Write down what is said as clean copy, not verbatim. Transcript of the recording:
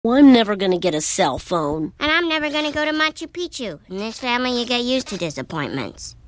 Well, I'm never gonna get a cell phone. And I'm never gonna go to Machu Picchu. In this family, you get used to disappointments.